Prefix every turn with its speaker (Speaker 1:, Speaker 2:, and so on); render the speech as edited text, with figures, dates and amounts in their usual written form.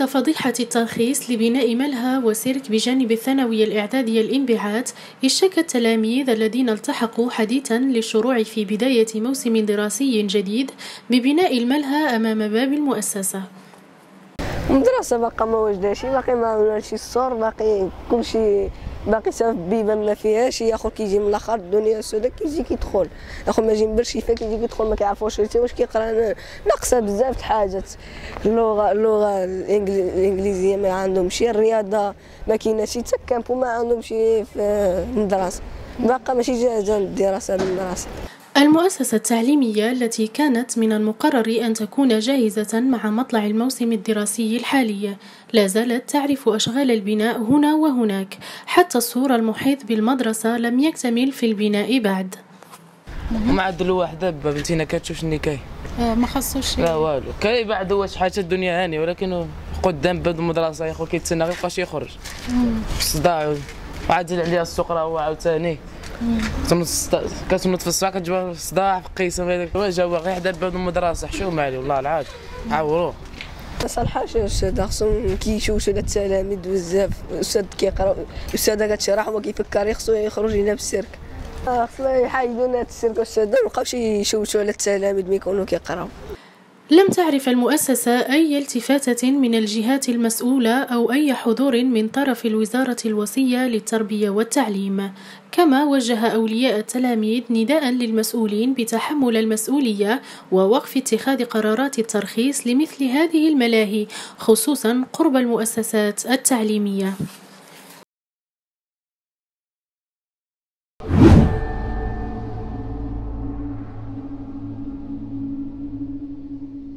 Speaker 1: بعد فضيحة الترخيص لبناء ملهى وسيرك بجانب الثانوية الإعدادية الإنبعاث، اشتكى التلاميذ الذين التحقوا حديثا للشروع في بداية موسم دراسي جديد ببناء الملهى أمام باب المؤسسة.
Speaker 2: المدرسة باقا ما وجداش، باقي ما عملناش السور، باقي كلشي باقي سبب بيبان ما فيهاش. يا خو كيجي من الاخر الدنيا سوداء كيجي كيدخل، يا خو ما جي من برشيفه كيجي كيدخل ما كيعرفوش حتى واش كيقرا. ناقصه بزاف د الحاجات، اللغه الانجليزيه ما عندهمش، الرياضه ما كايناش، حتى الكامبو ما عندهمش في المدرسه، باقا ماشي جاهزه للدراسه بالمدرسه.
Speaker 1: المؤسسة التعليمية التي كانت من المقرر أن تكون جاهزة مع مطلع الموسم الدراسي الحالي لا زالت تعرف أشغال البناء هنا وهناك، حتى السور المحيط بالمدرسة لم يكتمل في البناء بعد.
Speaker 3: ما عدلوا واحدة بنتينا كتشوف شني كاين
Speaker 1: ما خصوش
Speaker 3: لا والو. كاين بعد واش حاجة الدنيا هاني، ولكن قدام باب المدرسة يا خو كيتسنى غير بقاش يخرج صداع وعادل عليها السوق راه هو عاوتاني كتنوض في الصباح كتجبر صداع في قيسم هذاك جاوا غير حدا باب المدرسة. حشومه مالي والله العاد عاوروه.
Speaker 2: ما صالحاش الاستاذ، خصهم كيشوشوا التلاميذ بزاف. الاستاذ كيقرا، الاستاذه كتشرح وما كيفكر، خصو يخرج لنا بالسيرك. خصنا يحيدوا لنا السيرك الاستاذ، ما يبقاوش يشوشوا على التلاميذ ملي يكونوا كيقراو.
Speaker 1: لم تعرف المؤسسة أي التفاتة من الجهات المسؤولة أو أي حضور من طرف الوزارة الوصية للتربية والتعليم، كما وجه أولياء التلاميذ نداء للمسؤولين بتحمل المسؤولية ووقف اتخاذ قرارات الترخيص لمثل هذه الملاهي، خصوصا قرب المؤسسات التعليمية.